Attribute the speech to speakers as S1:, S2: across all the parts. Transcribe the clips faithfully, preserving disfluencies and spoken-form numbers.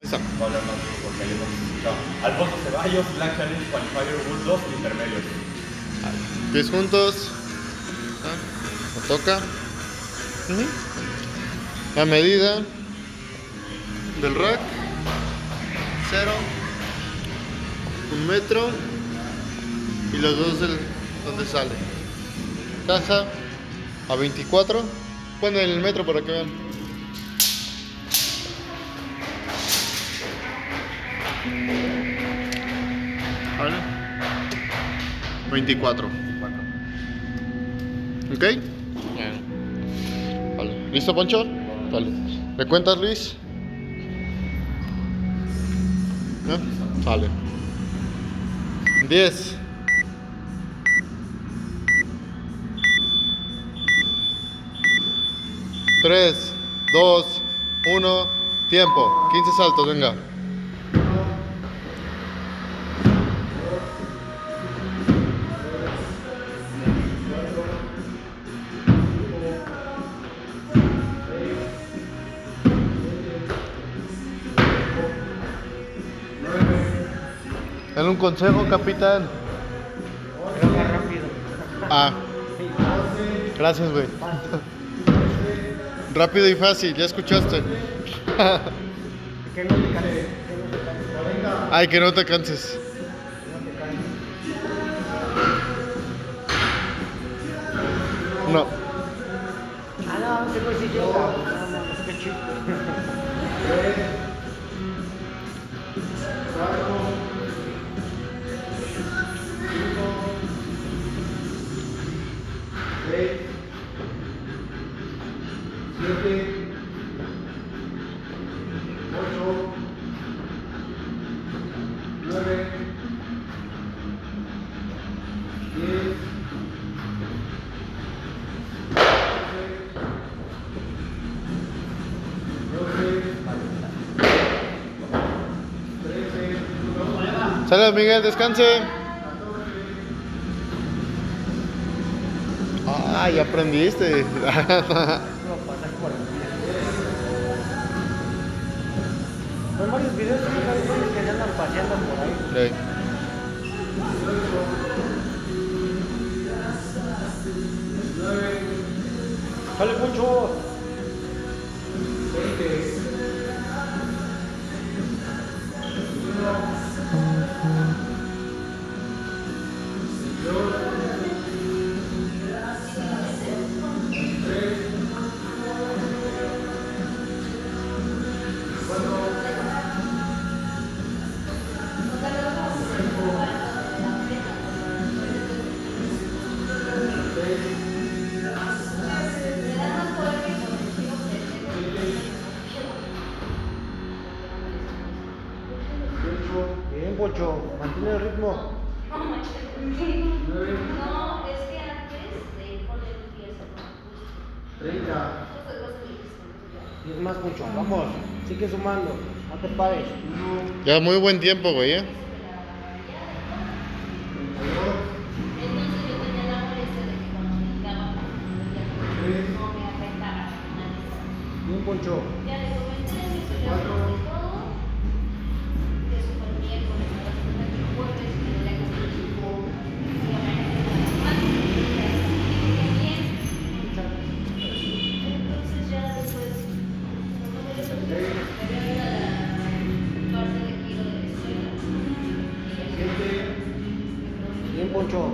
S1: Sam.
S2: Va a hablar más duro porque hay otros. No. Alfonso Ceballos, Black Challenge Qualifier World dos intermedios.
S1: Pies juntos. Ah, me toca. Uh-huh. La medida del rack. Cero. Un metro. Y los dos del, donde sale. Caja a veinticuatro. Ponen el metro para que vean. Vale. veinticuatro. ¿Ok? Vale. ¿Listo, Poncho? Vale. ¿Me cuentas, Luis? ¿No? Vale. diez. tres, dos, uno, tiempo. quince saltos, venga. Dale un consejo, capitán.
S3: Pero más rápido.
S1: Ah. Gracias, güey. Rápido y fácil, ya escuchaste.
S3: Que no te canses. Que no te canses.
S1: Ay, que no te canses. No.
S3: Ah, no, ese no es idiota. No, no, es que chico.
S4: siete, ocho, nueve, diez, doce, trece,
S1: Sale, Miguel, descanse. Ah, ya aprendiste.
S3: Son varios videos que se andan paseando por ahí.
S1: Sí.
S3: Sale mucho. Bien, Pocho, mantiene el ritmo.
S5: No, es que antes de ir con el pieza,
S4: treinta,
S3: Y es más, Pocho, vamos, sigue sumando, no te pares.
S1: Ya muy buen tiempo, güey, ¿eh?
S5: entonces yo tenía la molestia de que cuando me quedaba no me afectara al finalizar.
S3: Bien, Poncho.
S5: Ya le comenté, me hizo ya todo, que súper bien con el jueves, que le entonces ya después, cuando me lo había la parte de giro de la escuela.
S3: Bien, Poncho.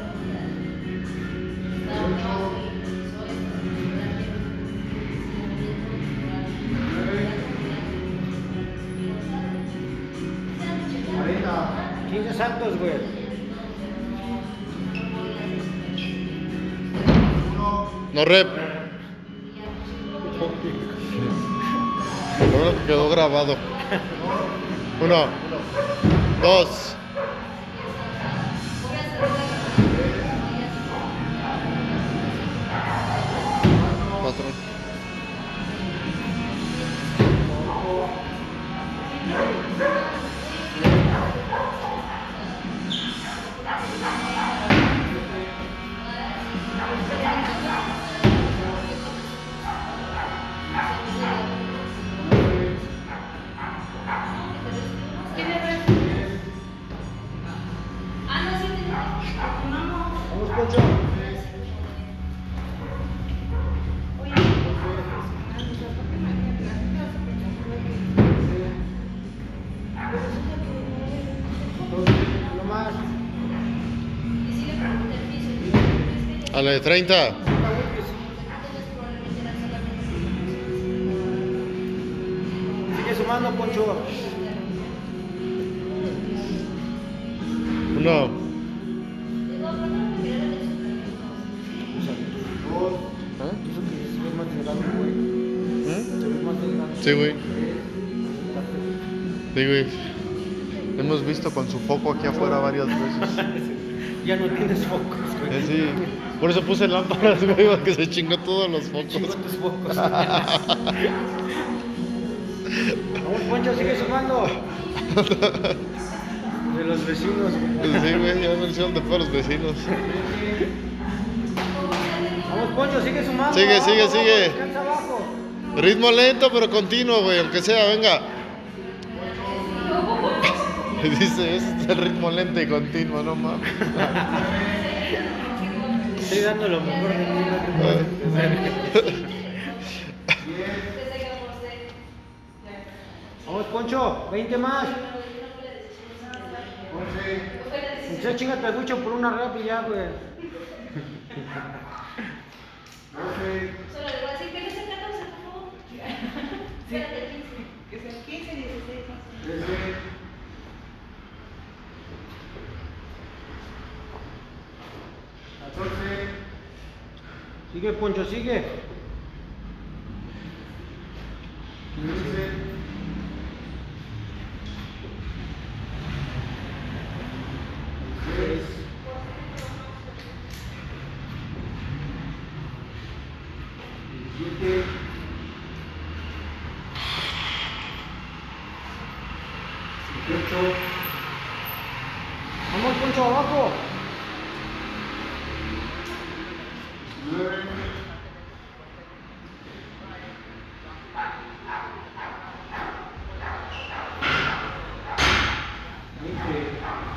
S3: quince saltos, güey.
S1: No rep. Lo bueno que quedó grabado. Uno, dos, cuatro,
S3: Vamos, Poncho. Uno más.
S1: A la de treinta.
S3: Sigue sumando, Poncho.
S1: Uno. ¿Ah? ¿Mm? Sí, güey. Sí, güey. Lo hemos visto con su foco aquí afuera varias veces.
S3: Ya no tienes focos, güey.
S1: Eh, sí. Por eso puse lámparas, güey, porque se chingó todos los focos.
S3: Chingó tus focos. Vamos, Poncho, sigue sumando. De los vecinos.
S1: Sí, güey, ya no hicieron de todos los vecinos.
S3: Vamos, Poncho, sigue sumando.
S1: Sigue,
S3: abajo,
S1: sigue,
S3: abajo,
S1: sigue.
S3: Descansa abajo.
S1: Ritmo lento, pero continuo, güey, aunque sea, venga. Dice, ese es el ritmo lento y continuo, no mames.
S3: Estoy dando lo mejor de mí. Vamos, Poncho, veinte más. Ya chingate mucho por una rap y ya, güey.
S5: Solo le voy a decir que no sea catorce, por favor. Espérate, quince. Que sea quince, dieciséis.
S4: catorce.
S3: Sigue, Poncho, sigue.
S4: quince. dieciséis. diecisiete. dieciocho.
S3: Vamos, Poncho, abajo.
S4: nueve. veinte.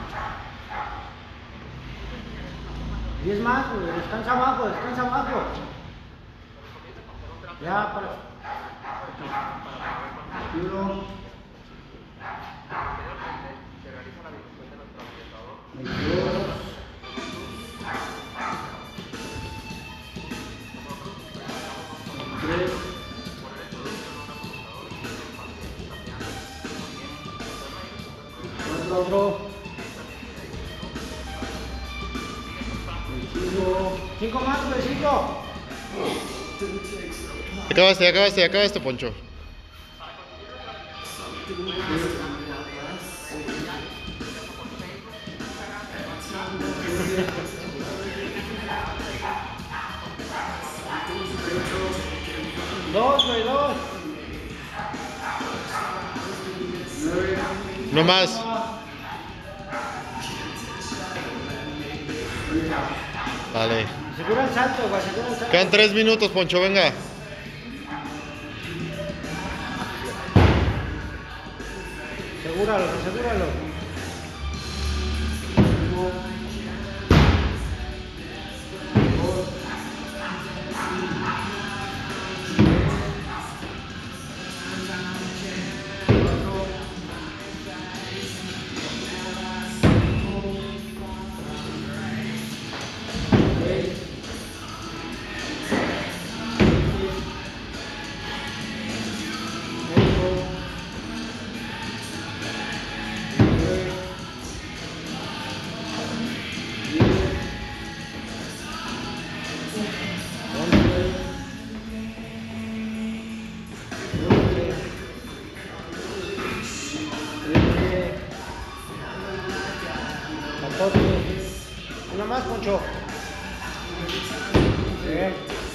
S3: diez más, güey. Descansa abajo, descansa abajo. Ya, para.
S4: veintiuno. veintidós. veintitrés.
S3: Otro.
S4: veinticinco.
S3: Cinco más, güey, cinco.
S1: Acabaste, acabaste, acabaste, Poncho.
S3: Dos, güey, dos.
S4: nueve.
S1: No más. Vale.
S3: Segura el salto, güey, segura el salto.
S1: Quedan tres minutos, Poncho, venga.
S3: Asegúralo, asegúralo. Una más, Poncho. Bien.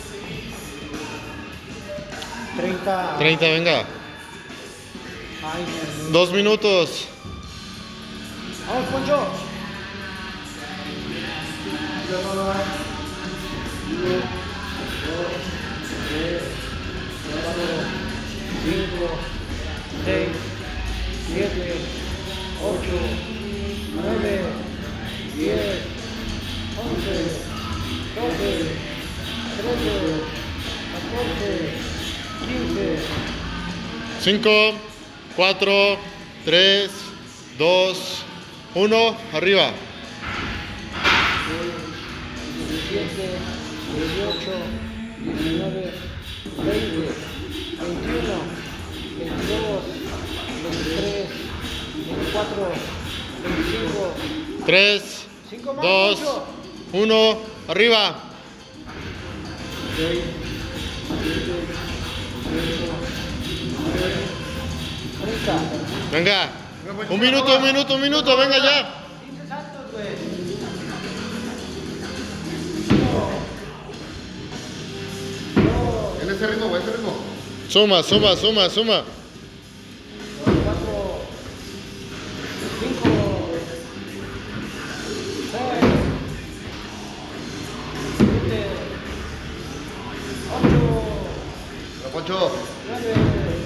S3: treinta.
S1: treinta, venga.
S3: Ay, Dios mío.
S1: Dos minutos.
S3: Vamos, Poncho. cinco, seis, siete, ocho, nueve, diez, once, doce, trece, catorce, quince.
S1: cinco, cuatro, tres, dos, uno, arriba.
S3: diecisiete, dieciocho, diecinueve, veinte, veintiuno, veintidós, veintitrés, veinticuatro, veinticinco,
S1: tres,
S3: cinco más,
S1: dos,
S3: Poncho.
S1: uno, arriba.
S3: seis, siete, ocho, nueve, treinta.
S1: Venga. Un minuto, un minuto, un minuto, venga ya.
S3: quince saltos, güey.
S1: En ese ritmo, güey, ese ritmo. Suma, suma, suma, suma.
S3: cuatro, cinco, seis, siete, ocho,
S1: Poncho.
S3: nueve,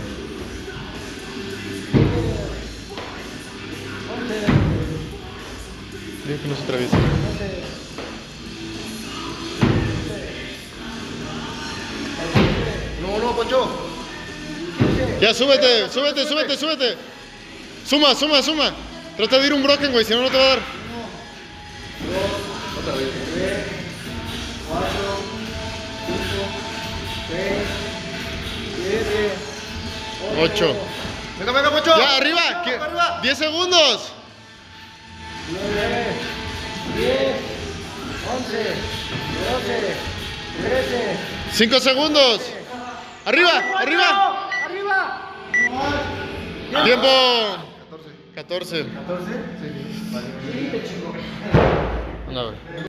S3: diez, once,
S1: Digo que no se atraviesa.
S3: doce,
S1: No, no, Poncho.
S3: quince.
S1: Ya, súbete, súbete, súbete, súbete. Suma, suma, suma. Trata de ir un broken, güey, si no, no te va a dar.
S3: cuatro, cinco, seis, siete,
S1: Ocho.
S2: Venga, venga, Poncho.
S1: Ya, arriba. ¿Qué?
S2: Arriba.
S1: diez segundos.
S3: nueve, diez, once, doce, trece.
S1: cinco segundos. Arriba, arriba.
S3: ¡Arriba!
S1: Tiempo. catorce.
S4: ¿catorce? Sí.
S1: No, güey.